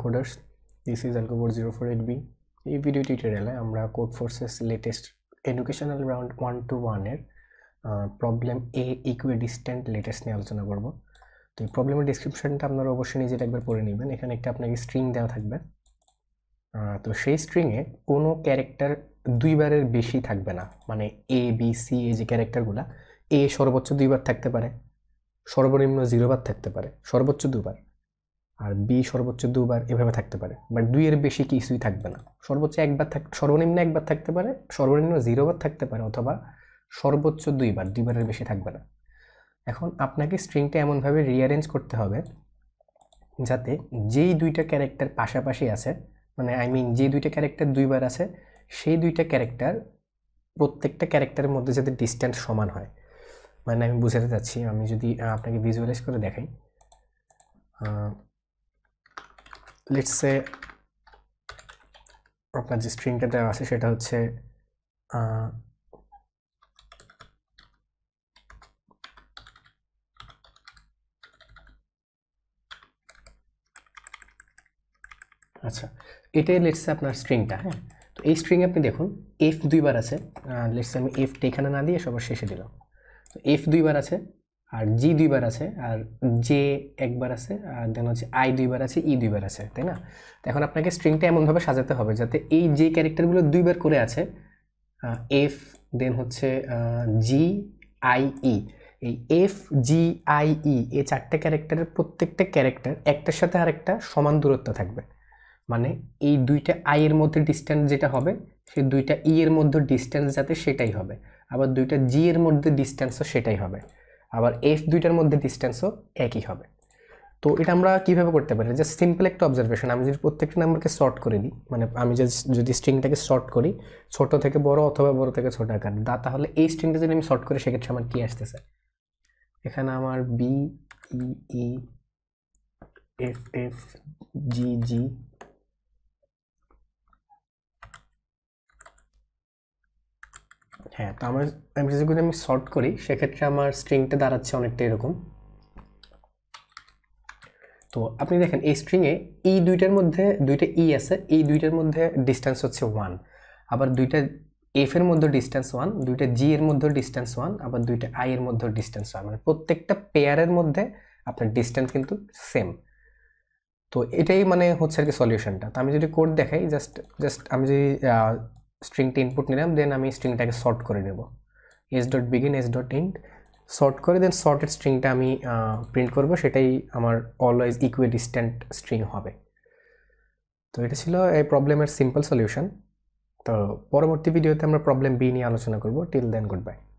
coders, this is Algo 408B. এই video টিউটোরিয়ালে আমরা Codeforces latest educational round 1 to 1 এর প্রবলেম এ ইকুইডিস্ট্যান্ট latest নিয়ে আলোচনা করব। তো এই প্রবলেমের ডেসক্রিপশনটা আপনারা অবশ্যই নিজেরা একবার পড়ে নেবেন। এখানে একটা আপনাকে স্ট্রিং দেওয়া থাকবে, তো সেই স্ট্রিংয়ে কোনো ক্যারেক্টার দুইবারের বেশি থাকবে না। মানে এ বি সি এই যে ক্যারেক্টারগুলো, এ সর্বোচ্চ 2 বার থাকতে পারে, সর্বনিম্ন 0 বার থাকতে পারে, সর্বোচ্চ 2 বার, আর বি সর্বোচ্চ 2 বার এভাবে থাকতে পারে। বাট 2 এর বেশি কিছুই থাকবে না। সর্বোচ্চ 1 বার সর্বনিম্ন 1 বার থাকতে পারে, সর্বনিম্ন 0 বার থাকতে পারে, অথবা সর্বোচ্চ 2 বার, 2 বারের বেশি থাকবে না। এখন আপনাকে স্ট্রিংটা এমনভাবে রিঅ্যারেঞ্জ করতে হবে যাতে যেই দুইটা ক্যারেক্টার পাশাপাশি আছে, মানে যে দুইটা ক্যারেক্টার 2 বার আছে, সেই দুইটা ক্যারেক্টার প্রত্যেকটা ক্যারেক্টারের মধ্যে যাতে ডিস্ট্যান্স সমান হয়। মানে আমি বুঝাতে চাচ্ছি, আমি যদি আপনাকে ভিজুয়ালাইজ করে দেখাই, লেটস সে আপনার যে স্ট্রিংটা দেওয়া আছে সেটা হচ্ছে আচ্ছা, এটাই লেটস সে আপনার স্ট্রিংটা। হ্যাঁ, তো এই স্ট্রিংয়ে আপনি দেখুন এফ 2 বার আছে। লেটস সে আমি এফটা এখানে না দিয়ে সবার শেষে দিলাম। তো এফ 2 বার আছে, আর জি 2 বার আছে, আর জে 1 বার আছে, আর দেন হচ্ছে আই 2 বার আছে, ই 2 বার আছে, তাই না? তো এখন আপনাকে স্ট্রিংটা এমনভাবে সাজাতে হবে যাতে এই যে ক্যারেক্টারগুলো 2 বার করে আছে, এফ দেন হচ্ছে জি আই ই, এই এফ জি আই ই এই 4টে ক্যারেক্টারের প্রত্যেকটা ক্যারেক্টার একটার সাথে আরেকটা সমান দূরত্ব থাকবে। মানে এই দুইটা আই এর মধ্যে ডিস্ট্যান্স যেটা হবে, সেই দুইটা ই এর মধ্যে ডিস্ট্যান্স যাতে সেটাই হবে, আবার দুইটা জি এর মধ্যে ডিস্ট্যান্সও সেটাই হবে, আবার এফ দুইটার মধ্যে ডিস্ট্যান্সও একই হবে। তো এটা আমরা কিভাবে করতে পারি? জাস্ট সিম্পল একটা অবজারভেশন। আমি যদি প্রত্যেকটা নাম্বারকে শর্ট করে দিই, মানে আমি যদি স্ট্রিংটাকে শর্ট করি ছোট থেকে বড় অথবা বড় থেকে ছোট আকার, তাহলে এই স্ট্রিংটা যদি আমি শর্ট করি সেক্ষেত্রে আমার কি আসতেছে? এখানে আমার B E E F F G G হ্যাঁ, তো আমি যদি শর্ট করি সেক্ষেত্রে আমার স্ট্রিংটা দাঁড়াচ্ছে অনেকটা এরকম। তো আপনি দেখেন এই স্ট্রিংয়ে এই দুইটার মধ্যে দুইটা ই আছে, এই দুইটার মধ্যে ডিস্ট্যান্স হচ্ছে 1, আবার দুইটা এফ এর মধ্যে ডিস্ট্যান্স 1, দুইটা জি এর মধ্যে ডিস্ট্যান্স 1, আবার দুইটা আই এর মধ্যে ডিস্ট্যান্স 1, মানে প্রত্যেকটা পেয়ারের মধ্যে আপনার ডিস্ট্যান্স কিন্তু সেম। তো এটাই মানে হচ্ছে আর কি সলিউশনটা। তো আমি যদি কোড দেখাই, জাস্ট আমি যদি স্ট্রিংটা ইনপুট নিলাম, দেন আমি স্ট্রিংটাকে শর্ট করে নেব, S dot begin S dot end sort করে, দেন শর্টেড স্ট্রিংটা আমি প্রিন্ট করব, সেটাই আমার অলওয়েজ ইকুইডিস্ট্যান্ট স্ট্রিং হবে। তো এটা ছিল এই প্রবলেমের সিম্পল সলিউশন। তো পরবর্তী ভিডিওতে আমরা প্রবলেম বি নিয়ে আলোচনা করব। Till then, good bye.